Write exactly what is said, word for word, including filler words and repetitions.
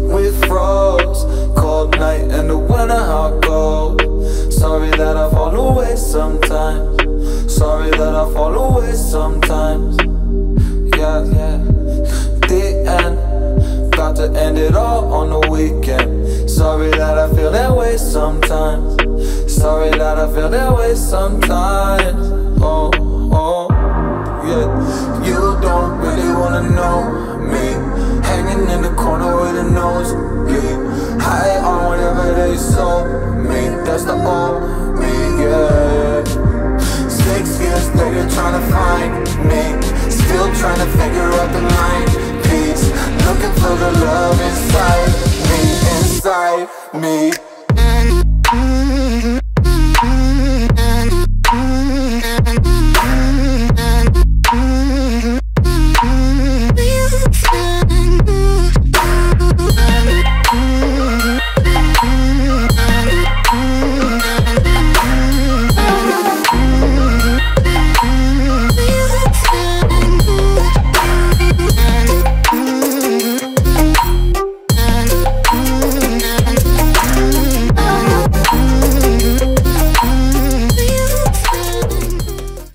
we froze. Cold night in the winter, how it goes. Sorry that I fall away sometimes. Sorry that I fall away sometimes. Yeah, yeah. The end, got to end it all on the weekend. Sorry that I feel that way sometimes. Sorry that I feel that way sometimes. Oh, oh, yeah. You don't really wanna know me, hanging in the corner with a nosebleed, high on whatever they sold me. That's the old me, yeah. Six years later trying to find me, still trying to figure out the line piece, looking for the love inside me, inside me.